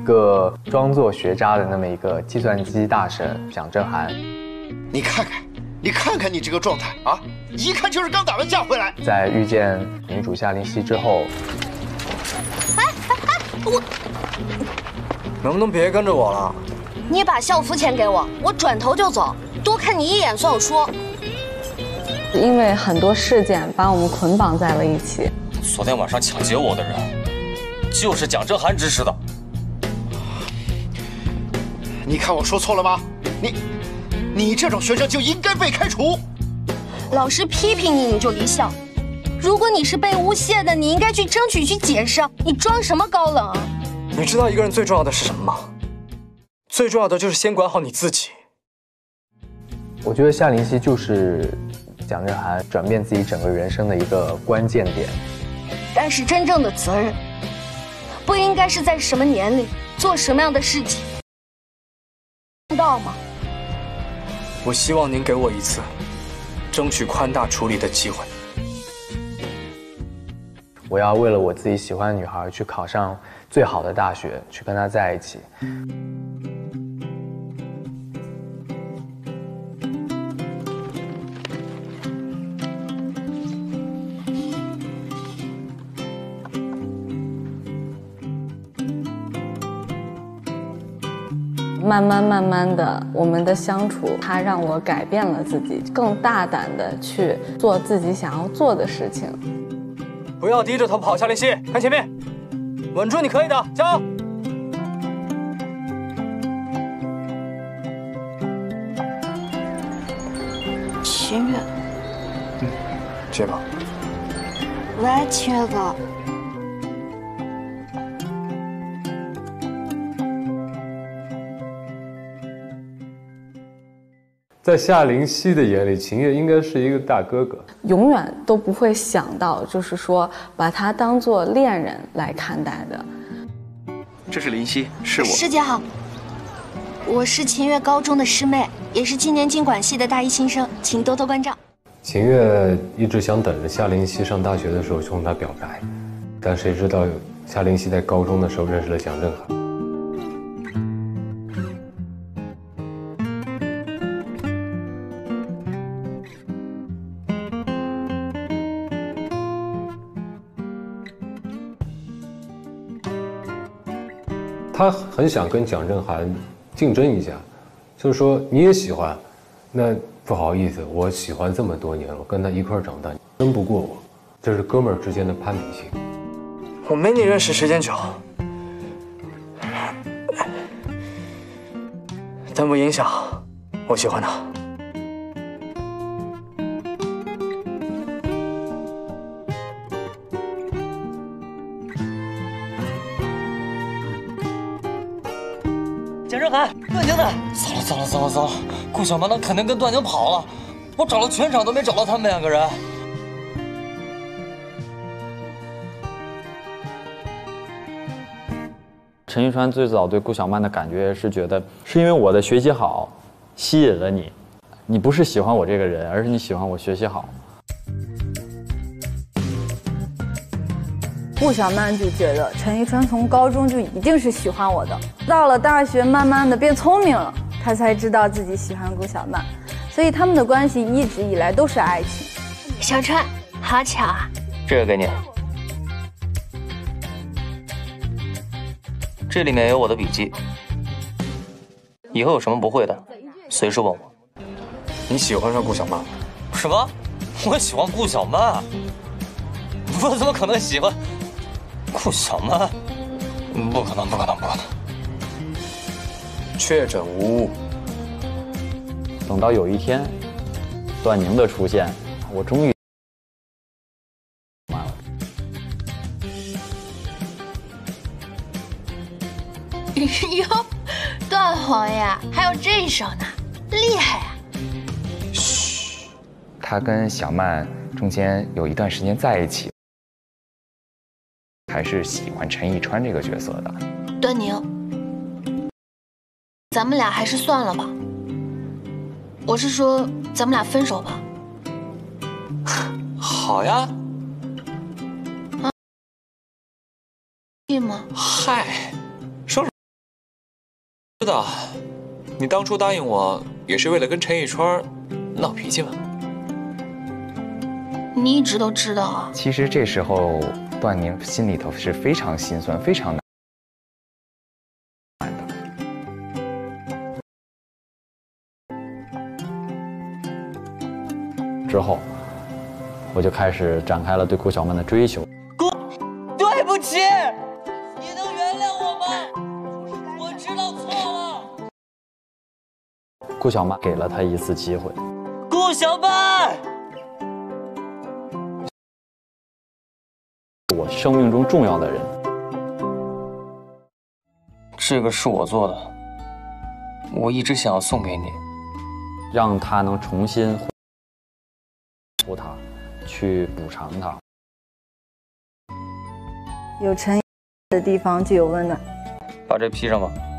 个装作学渣的那么一个计算机大神蒋正涵。 你看看，你看看你这个状态啊，一看就是刚打完架回来。 在遇见女主夏灵溪之后， 我能不能别跟着我了？ 你把校服钱给我，我转头就走，多看你一眼算我输。 因为很多事件把我们捆绑在了一起。 昨天晚上抢劫我的人，就是蒋正涵指使的。 你看我说错了吗？你这种学生就应该被开除。 老师批评你，你就离校。如果你是被诬陷的，你应该去争取去解释。你装什么高冷啊？ 你知道一个人最重要的是什么吗？最重要的就是先管好你自己。 我觉得夏灵溪就是蒋正涵转变自己整个人生的一个关键点。 但是真正的责任，不应该是在什么年龄做什么样的事情，知道吗？ 我希望您给我一次争取宽大处理的机会。 我要为了我自己喜欢的女孩去考上最好的大学，去跟她在一起。 慢慢的，我们的相处，它让我改变了自己，更大胆的去做自己想要做的事情。 不要低着头跑，夏灵溪，看前面，稳住，你可以的，加油！ 秦月， 接吧。 喂，秦月哥。 在夏灵溪的眼里，秦月应该是一个大哥哥， 永远都不会想到，就是说把他当做恋人来看待的。 这是林溪，是我。 师姐好，我是秦月高中的师妹，也是今年经管系的大一新生，请多多关照。 秦月一直想等着夏灵溪上大学的时候冲他表白，但谁知道夏灵溪在高中的时候认识了蒋正涵。他很想跟蒋正涵竞争一下，就是说你也喜欢，那不好意思，我喜欢这么多年了，我跟他一块长大，争不过我，这是哥们儿之间的攀比心。 我没你认识时间久，但不影响我喜欢他。 蒋正涵，段宁呢？糟了！顾小曼她肯定跟段宁跑了，我找了全场都没找到他们两个人。 陈一川最早对顾小曼的感觉是觉得，是因为我的学习好，吸引了你。你不是喜欢我这个人，而是你喜欢我学习好。 顾小曼就觉得陈一川从高中就一定是喜欢我的，到了大学慢慢的变聪明了，他才知道自己喜欢顾小曼，所以他们的关系一直以来都是爱情。 小川，好巧啊！ 这个给你，这里面有我的笔记，以后有什么不会的，随时问我。 你喜欢上顾小曼？ 什么？我喜欢顾小曼？我怎么可能喜欢顾小曼？不可能！ 确诊无误。 等到有一天，段宁的出现，我终于完了。 哟，段皇爷还有这一手呢，厉害呀！ 嘘，他跟小曼中间有一段时间在一起，还是喜欢陈以川这个角色的。 段宁，咱们俩还是算了吧。我是说，咱们俩分手吧。 好呀。 啊？对吗？ 嗨。 知道，你当初答应我也是为了跟陈玉川闹脾气吗？ 你一直都知道啊。 其实这时候段宁心里头是非常心酸，非常难。 之后，我就开始展开了对顾小曼的追求。 对不起，你能原谅我吗？我知道错了。 顾小曼给了他一次机会。 顾小曼， 我生命中重要的人。 这个是我做的，我一直想要送给你， 让他能重新护他，去补偿他。 有陈的地方就有温暖。 把这披上吧。